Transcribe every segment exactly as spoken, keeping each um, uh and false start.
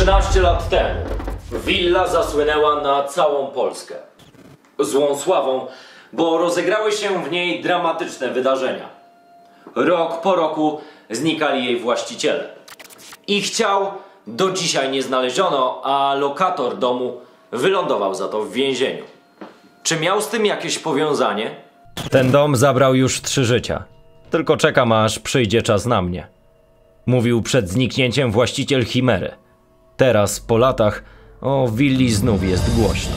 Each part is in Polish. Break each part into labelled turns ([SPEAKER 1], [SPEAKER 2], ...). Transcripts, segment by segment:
[SPEAKER 1] trzynaście lat temu willa zasłynęła na całą Polskę. Złą sławą, bo rozegrały się w niej dramatyczne wydarzenia. Rok po roku znikali jej właściciele. Ich ciał do dzisiaj nie znaleziono, a lokator domu wylądował za to w więzieniu. Czy miał z tym jakieś powiązanie?
[SPEAKER 2] Ten dom zabrał już trzy życia. Tylko czekam, aż przyjdzie czas na mnie. Mówił przed zniknięciem właściciel Chimery. Teraz, po latach, o willi znów jest głośno.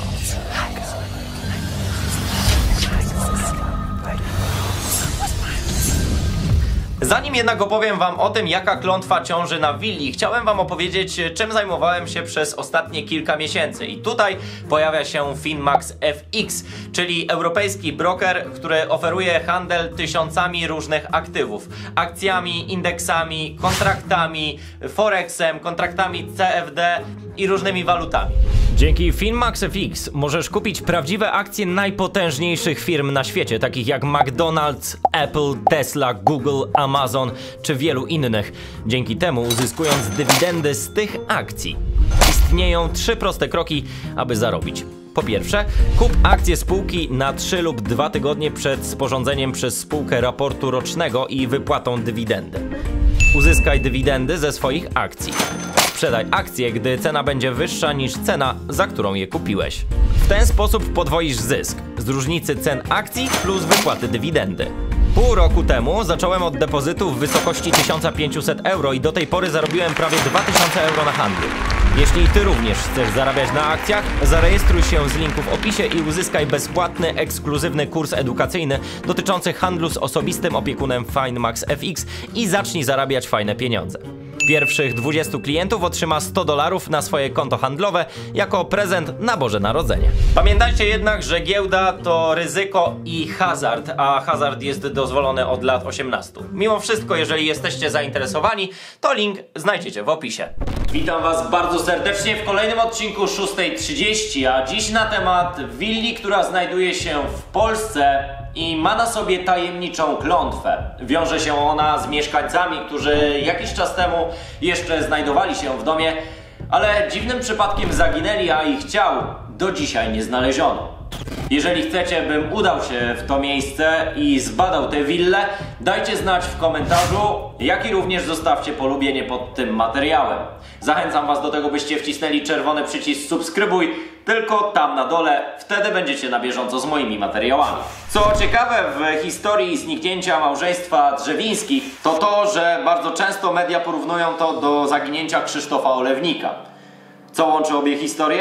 [SPEAKER 1] Zanim jednak opowiem wam o tym, jaka klątwa ciąży na willi, chciałem wam opowiedzieć, czym zajmowałem się przez ostatnie kilka miesięcy. I tutaj pojawia się Finmax F X, czyli europejski broker, który oferuje handel tysiącami różnych aktywów. Akcjami, indeksami, kontraktami, forexem, kontraktami C F D i różnymi walutami.
[SPEAKER 2] Dzięki Finmax F X możesz kupić prawdziwe akcje najpotężniejszych firm na świecie, takich jak McDonald's, Apple, Tesla, Google, Amazon czy wielu innych. Dzięki temu uzyskując dywidendy z tych akcji. Istnieją trzy proste kroki, aby zarobić. Po pierwsze, kup akcje spółki na trzy lub dwa tygodnie przed sporządzeniem przez spółkę raportu rocznego i wypłatą dywidendy. Uzyskaj dywidendy ze swoich akcji. Sprzedaj akcje, gdy cena będzie wyższa niż cena, za którą je kupiłeś. W ten sposób podwoisz zysk z różnicy cen akcji plus wypłaty dywidendy. Pół roku temu zacząłem od depozytu w wysokości tysiąc pięćset euro i do tej pory zarobiłem prawie dwa tysiące euro na handlu. Jeśli ty również chcesz zarabiać na akcjach, zarejestruj się z linku w opisie i uzyskaj bezpłatny, ekskluzywny kurs edukacyjny dotyczący handlu z osobistym opiekunem Finmax F X i zacznij zarabiać fajne pieniądze. Pierwszych dwudziestu klientów otrzyma sto dolarów na swoje konto handlowe jako prezent na Boże Narodzenie.
[SPEAKER 1] Pamiętajcie jednak, że giełda to ryzyko i hazard, a hazard jest dozwolony od lat osiemnastu. Mimo wszystko, jeżeli jesteście zainteresowani, to link znajdziecie w opisie. Witam was bardzo serdecznie w kolejnym odcinku szóstej trzydzieści, a dziś na temat willi, która znajduje się w Polsce i ma na sobie tajemniczą klątwę. Wiąże się ona z mieszkańcami, którzy jakiś czas temu jeszcze znajdowali się w domie, ale dziwnym przypadkiem zaginęli, a ich ciał do dzisiaj nie znaleziono. Jeżeli chcecie, bym udał się w to miejsce i zbadał tę willę, dajcie znać w komentarzu, jak i również zostawcie polubienie pod tym materiałem. Zachęcam was do tego, byście wcisnęli czerwony przycisk subskrybuj, tylko tam na dole, wtedy będziecie na bieżąco z moimi materiałami. Co ciekawe w historii zniknięcia małżeństwa Drzewińskich, to to, że bardzo często media porównują to do zaginięcia Krzysztofa Olewnika. Co łączy obie historie?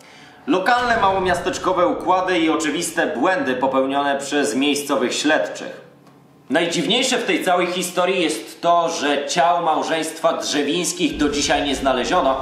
[SPEAKER 1] Lokalne, małomiasteczkowe układy i oczywiste błędy popełnione przez miejscowych śledczych. Najdziwniejsze w tej całej historii jest to, że ciał małżeństwa Drzewińskich do dzisiaj nie znaleziono,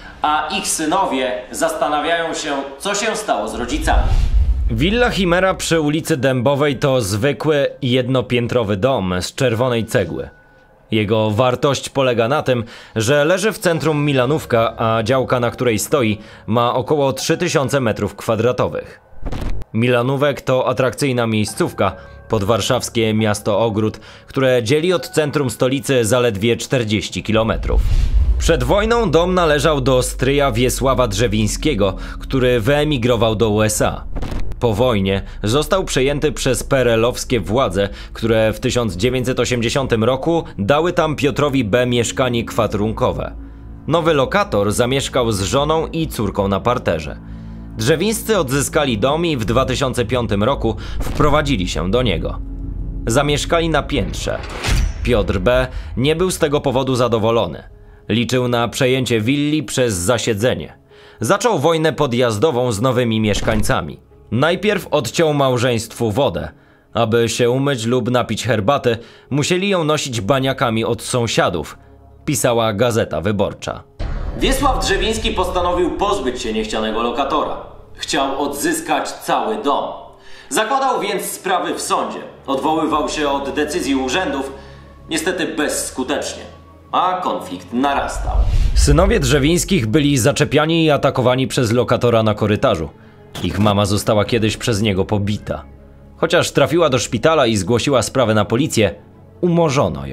[SPEAKER 1] a ich synowie zastanawiają się, co się stało z rodzicami.
[SPEAKER 2] Willa Chimera przy ulicy Dębowej to zwykły, jednopiętrowy dom z czerwonej cegły. Jego wartość polega na tym, że leży w centrum Milanówka, a działka, na której stoi, ma około trzy tysiące metrów kwadratowych. Milanówek to atrakcyjna miejscówka, podwarszawskie miasto Ogród, które dzieli od centrum stolicy zaledwie czterdzieści kilometrów. Przed wojną dom należał do stryja Wiesława Drzewińskiego, który wyemigrował do U S A. Po wojnie został przejęty przez P R L-owskie władze, które w tysiąc dziewięćset osiemdziesiątym roku dały tam Piotrowi B. mieszkanie kwaterunkowe. Nowy lokator zamieszkał z żoną i córką na parterze. Drzewińscy odzyskali dom i w dwa tysiące piątym roku wprowadzili się do niego. Zamieszkali na piętrze. Piotr B. nie był z tego powodu zadowolony. Liczył na przejęcie willi przez zasiedzenie. Zaczął wojnę podjazdową z nowymi mieszkańcami. Najpierw odciął małżeństwu wodę. Aby się umyć lub napić herbaty, musieli ją nosić baniakami od sąsiadów, pisała Gazeta Wyborcza.
[SPEAKER 1] Wiesław Drzewiński postanowił pozbyć się niechcianego lokatora. Chciał odzyskać cały dom. Zakładał więc sprawy w sądzie. Odwoływał się od decyzji urzędów, niestety bezskutecznie. A konflikt narastał.
[SPEAKER 2] Synowie Drzewińskich byli zaczepiani i atakowani przez lokatora na korytarzu. Ich mama została kiedyś przez niego pobita. Chociaż trafiła do szpitala i zgłosiła sprawę na policję, umorzono ją.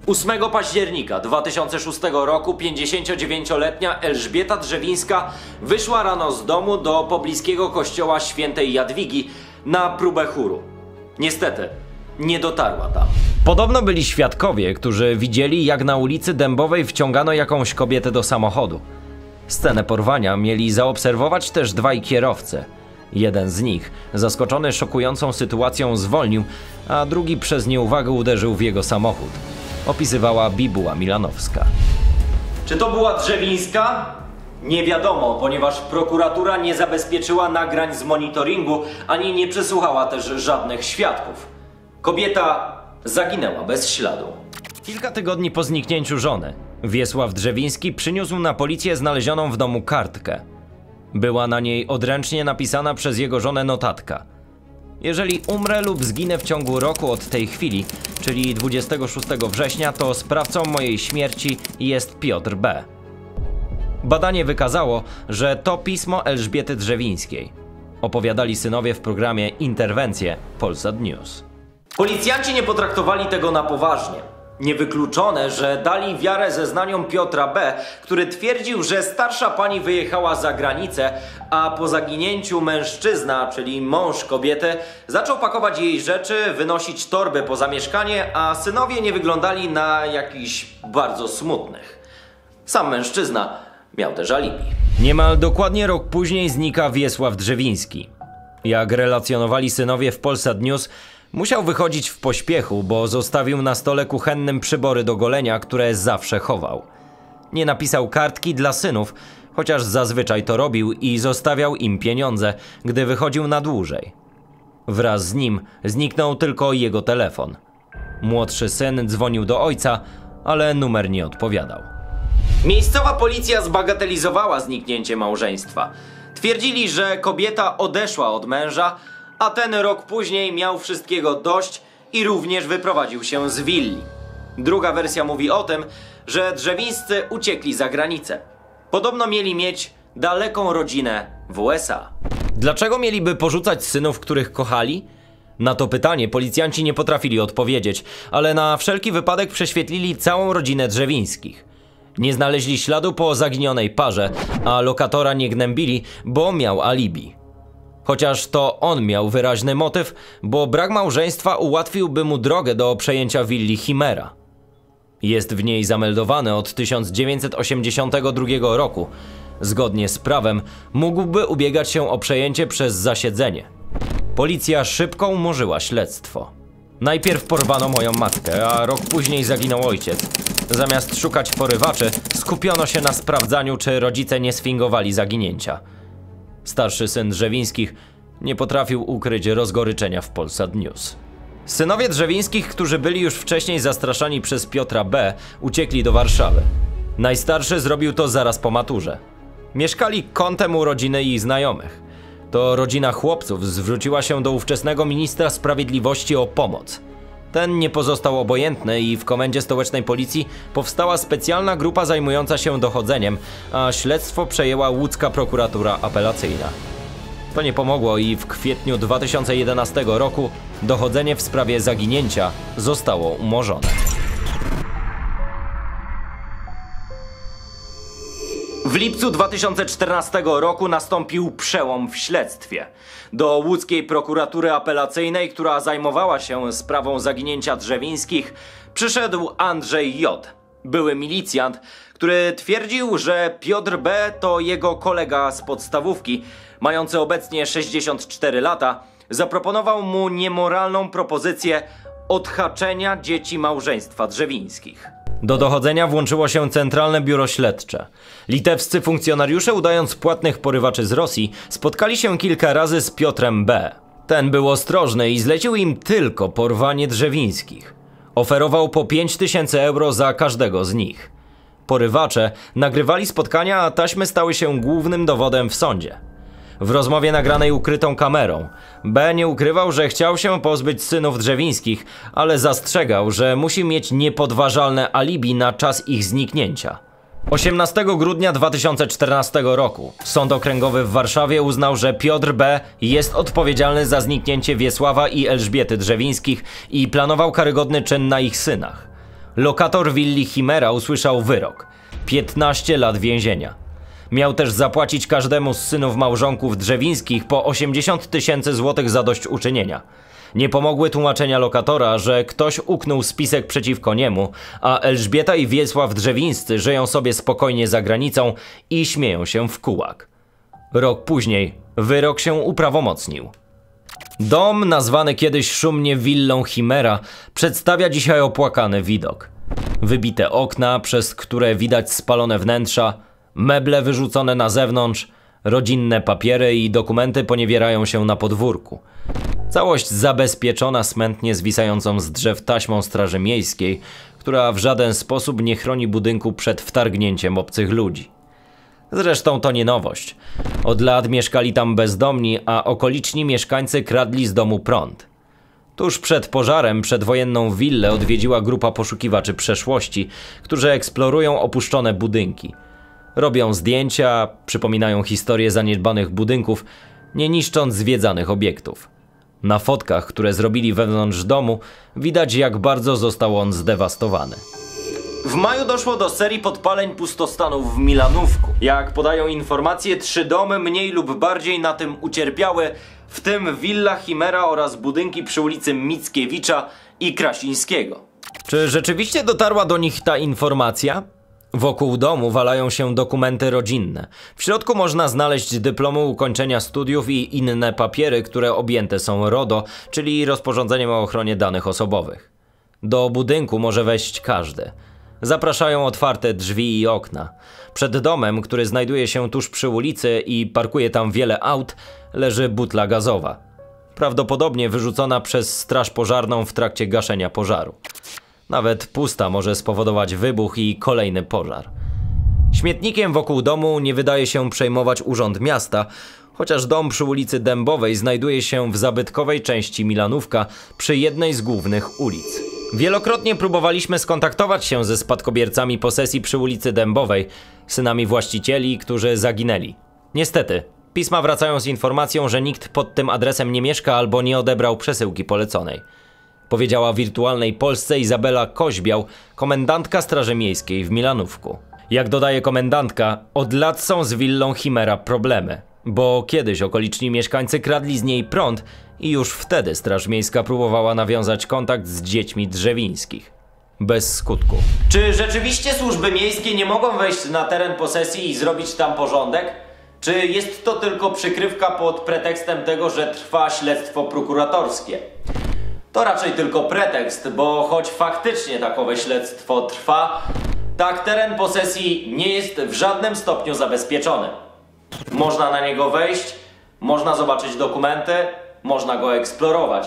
[SPEAKER 1] ósmego października dwa tysiące szóstego roku pięćdziesięciodziewięcioletnia Elżbieta Drzewińska wyszła rano z domu do pobliskiego kościoła świętej Jadwigi na próbę chóru. Niestety, nie dotarła tam.
[SPEAKER 2] Podobno byli świadkowie, którzy widzieli, jak na ulicy Dębowej wciągano jakąś kobietę do samochodu. Scenę porwania mieli zaobserwować też dwaj kierowcy. Jeden z nich, zaskoczony szokującą sytuacją, zwolnił, a drugi przez nieuwagę uderzył w jego samochód. Opisywała Bibuła Milanowska.
[SPEAKER 1] Czy to była Drzewińska? Nie wiadomo, ponieważ prokuratura nie zabezpieczyła nagrań z monitoringu, ani nie przesłuchała też żadnych świadków. Kobieta zaginęła bez śladu.
[SPEAKER 2] Kilka tygodni po zniknięciu żony, Wiesław Drzewiński przyniósł na policję znalezioną w domu kartkę. Była na niej odręcznie napisana przez jego żonę notatka. Jeżeli umrę lub zginę w ciągu roku od tej chwili, czyli dwudziestego szóstego września, to sprawcą mojej śmierci jest Piotr B. Badanie wykazało, że to pismo Elżbiety Drzewińskiej. Opowiadali synowie w programie Interwencje Polsat News.
[SPEAKER 1] Policjanci nie potraktowali tego na poważnie. Niewykluczone, że dali wiarę zeznaniom Piotra B., który twierdził, że starsza pani wyjechała za granicę, a po zaginięciu mężczyzna, czyli mąż kobiety, zaczął pakować jej rzeczy, wynosić torby poza mieszkanie, a synowie nie wyglądali na jakichś bardzo smutnych. Sam mężczyzna miał też alibi.
[SPEAKER 2] Niemal dokładnie rok później znika Wiesław Drzewiński. Jak relacjonowali synowie w Polsat News, musiał wychodzić w pośpiechu, bo zostawił na stole kuchennym przybory do golenia, które zawsze chował. Nie napisał kartki dla synów, chociaż zazwyczaj to robił i zostawiał im pieniądze, gdy wychodził na dłużej. Wraz z nim zniknął tylko jego telefon. Młodszy syn dzwonił do ojca, ale numer nie odpowiadał.
[SPEAKER 1] Miejscowa policja zbagatelizowała zniknięcie małżeństwa. Twierdzili, że kobieta odeszła od męża, a ten rok później miał wszystkiego dość i również wyprowadził się z willi. Druga wersja mówi o tym, że Drzewińscy uciekli za granicę. Podobno mieli mieć daleką rodzinę w U S A.
[SPEAKER 2] Dlaczego mieliby porzucać synów, których kochali? Na to pytanie policjanci nie potrafili odpowiedzieć, ale na wszelki wypadek prześwietlili całą rodzinę Drzewińskich. Nie znaleźli śladu po zaginionej parze, a lokatora nie gnębili, bo miał alibi. Chociaż to on miał wyraźny motyw, bo brak małżeństwa ułatwiłby mu drogę do przejęcia willi Chimera. Jest w niej zameldowany od tysiąc dziewięćset osiemdziesiątego drugiego roku. Zgodnie z prawem mógłby ubiegać się o przejęcie przez zasiedzenie. Policja szybko umorzyła śledztwo. Najpierw porwano moją matkę, a rok później zaginął ojciec. Zamiast szukać porywaczy, skupiono się na sprawdzaniu, czy rodzice nie sfingowali zaginięcia. Starszy syn Drzewińskich nie potrafił ukryć rozgoryczenia w Polsat News. Synowie Drzewińskich, którzy byli już wcześniej zastraszani przez Piotra B., uciekli do Warszawy. Najstarszy zrobił to zaraz po maturze. Mieszkali kątem u rodziny i znajomych. To rodzina chłopców zwróciła się do ówczesnego ministra sprawiedliwości o pomoc. Ten nie pozostał obojętny i w Komendzie Stołecznej Policji powstała specjalna grupa zajmująca się dochodzeniem, a śledztwo przejęła łódzka prokuratura apelacyjna. To nie pomogło i w kwietniu dwa tysiące jedenastego roku dochodzenie w sprawie zaginięcia zostało umorzone.
[SPEAKER 1] W lipcu dwa tysiące czternastego roku nastąpił przełom w śledztwie. Do łódzkiej prokuratury apelacyjnej, która zajmowała się sprawą zaginięcia Drzewińskich, przyszedł Andrzej J., były milicjant, który twierdził, że Piotr B. to jego kolega z podstawówki, mający obecnie sześćdziesiąt cztery lata, zaproponował mu niemoralną propozycję odhaczenia dzieci małżeństwa Drzewińskich.
[SPEAKER 2] Do dochodzenia włączyło się Centralne Biuro Śledcze. Litewscy funkcjonariusze, udając płatnych porywaczy z Rosji, spotkali się kilka razy z Piotrem B. Ten był ostrożny i zlecił im tylko porwanie Drzewińskich. Oferował po pięć tysięcy euro za każdego z nich. Porywacze nagrywali spotkania, a taśmy stały się głównym dowodem w sądzie. W rozmowie nagranej ukrytą kamerą, B. nie ukrywał, że chciał się pozbyć synów Drzewińskich, ale zastrzegał, że musi mieć niepodważalne alibi na czas ich zniknięcia. osiemnastego grudnia dwa tysiące czternastego roku Sąd Okręgowy w Warszawie uznał, że Piotr B. jest odpowiedzialny za zniknięcie Wiesława i Elżbiety Drzewińskich i planował karygodny czyn na ich synach. Lokator willi Chimera usłyszał wyrok: piętnaście lat więzienia. Miał też zapłacić każdemu z synów małżonków Drzewińskich po osiemdziesiąt tysięcy złotych zadośćuczynienia. Nie pomogły tłumaczenia lokatora, że ktoś uknął spisek przeciwko niemu, a Elżbieta i Wiesław Drzewińscy żyją sobie spokojnie za granicą i śmieją się w kułak. Rok później wyrok się uprawomocnił. Dom, nazwany kiedyś szumnie willą Chimera, przedstawia dzisiaj opłakany widok. Wybite okna, przez które widać spalone wnętrza, meble wyrzucone na zewnątrz, rodzinne papiery i dokumenty poniewierają się na podwórku. Całość zabezpieczona smętnie zwisającą z drzew taśmą Straży Miejskiej, która w żaden sposób nie chroni budynku przed wtargnięciem obcych ludzi. Zresztą to nie nowość. Od lat mieszkali tam bezdomni, a okoliczni mieszkańcy kradli z domu prąd. Tuż przed pożarem przedwojenną willę odwiedziła grupa poszukiwaczy przeszłości, którzy eksplorują opuszczone budynki. Robią zdjęcia, przypominają historię zaniedbanych budynków, nie niszcząc zwiedzanych obiektów. Na fotkach, które zrobili wewnątrz domu, widać, jak bardzo został on zdewastowany.
[SPEAKER 1] W maju doszło do serii podpaleń pustostanów w Milanówku. Jak podają informacje, trzy domy mniej lub bardziej na tym ucierpiały, w tym willa Chimera oraz budynki przy ulicy Mickiewicza i Krasińskiego.
[SPEAKER 2] Czy rzeczywiście dotarła do nich ta informacja? Wokół domu walają się dokumenty rodzinne. W środku można znaleźć dyplomu ukończenia studiów i inne papiery, które objęte są RODO, czyli rozporządzeniem o ochronie danych osobowych. Do budynku może wejść każdy. Zapraszają otwarte drzwi i okna. Przed domem, który znajduje się tuż przy ulicy i parkuje tam wiele aut, leży butla gazowa. Prawdopodobnie wyrzucona przez straż pożarną w trakcie gaszenia pożaru. Nawet pusta może spowodować wybuch i kolejny pożar. Śmietnikiem wokół domu nie wydaje się przejmować Urząd Miasta, chociaż dom przy ulicy Dębowej znajduje się w zabytkowej części Milanówka przy jednej z głównych ulic. Wielokrotnie próbowaliśmy skontaktować się ze spadkobiercami posesji przy ulicy Dębowej, synami właścicieli, którzy zaginęli. Niestety, pisma wracają z informacją, że nikt pod tym adresem nie mieszka albo nie odebrał przesyłki poleconej. Powiedziała wirtualnej Polsce Izabela Koźbiał, komendantka Straży Miejskiej w Milanówku. Jak dodaje komendantka, od lat są z willą Chimera problemy, bo kiedyś okoliczni mieszkańcy kradli z niej prąd i już wtedy Straż Miejska próbowała nawiązać kontakt z dziećmi Drzewińskich. Bez skutku.
[SPEAKER 1] Czy rzeczywiście służby miejskie nie mogą wejść na teren posesji i zrobić tam porządek? Czy jest to tylko przykrywka pod pretekstem tego, że trwa śledztwo prokuratorskie? To raczej tylko pretekst, bo choć faktycznie takowe śledztwo trwa, tak teren posesji nie jest w żadnym stopniu zabezpieczony. Można na niego wejść, można zobaczyć dokumenty, można go eksplorować.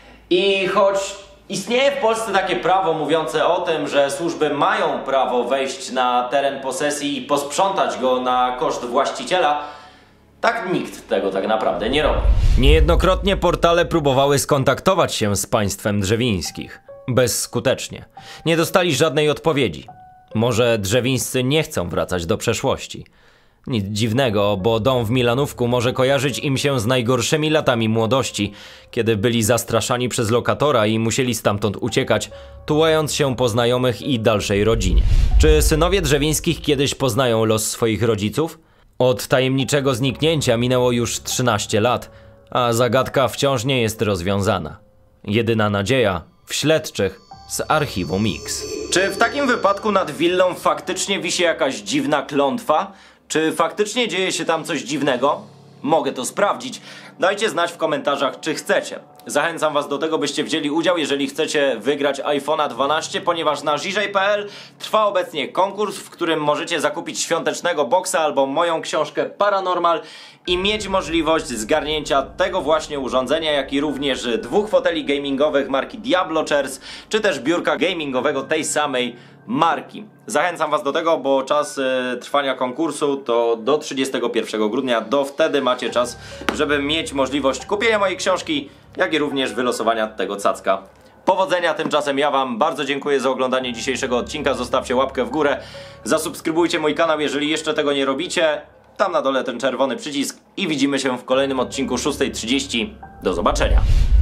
[SPEAKER 1] I choć istnieje w Polsce takie prawo mówiące o tym, że służby mają prawo wejść na teren posesji i posprzątać go na koszt właściciela, tak nikt tego tak naprawdę nie robi.
[SPEAKER 2] Niejednokrotnie portale próbowały skontaktować się z państwem Drzewińskich. Bezskutecznie. Nie dostali żadnej odpowiedzi. Może Drzewińscy nie chcą wracać do przeszłości. Nic dziwnego, bo dom w Milanówku może kojarzyć im się z najgorszymi latami młodości, kiedy byli zastraszani przez lokatora i musieli stamtąd uciekać, tułając się po znajomych i dalszej rodzinie. Czy synowie Drzewińskich kiedyś poznają los swoich rodziców? Od tajemniczego zniknięcia minęło już trzynaście lat, a zagadka wciąż nie jest rozwiązana. Jedyna nadzieja w śledczych z archiwum X.
[SPEAKER 1] Czy w takim wypadku nad willą faktycznie wisi jakaś dziwna klątwa? Czy faktycznie dzieje się tam coś dziwnego? Mogę to sprawdzić. Dajcie znać w komentarzach, czy chcecie. Zachęcam was do tego, byście wzięli udział, jeżeli chcecie wygrać iPhone'a dwanaście, ponieważ na Żiżej kropka pe el trwa obecnie konkurs, w którym możecie zakupić świątecznego boxa albo moją książkę Paranormal i mieć możliwość zgarnięcia tego właśnie urządzenia, jak i również dwóch foteli gamingowych marki Diablo Chairs, czy też biurka gamingowego tej samej marki. Zachęcam was do tego, bo czas y, trwania konkursu to do trzydziestego pierwszego grudnia. Do wtedy macie czas, żeby mieć możliwość kupienia mojej książki, jak i również wylosowania tego cacka. Powodzenia, tymczasem ja wam bardzo dziękuję za oglądanie dzisiejszego odcinka. Zostawcie łapkę w górę, zasubskrybujcie mój kanał, jeżeli jeszcze tego nie robicie. Tam na dole ten czerwony przycisk i widzimy się w kolejnym odcinku szóstej trzydzieści. Do zobaczenia.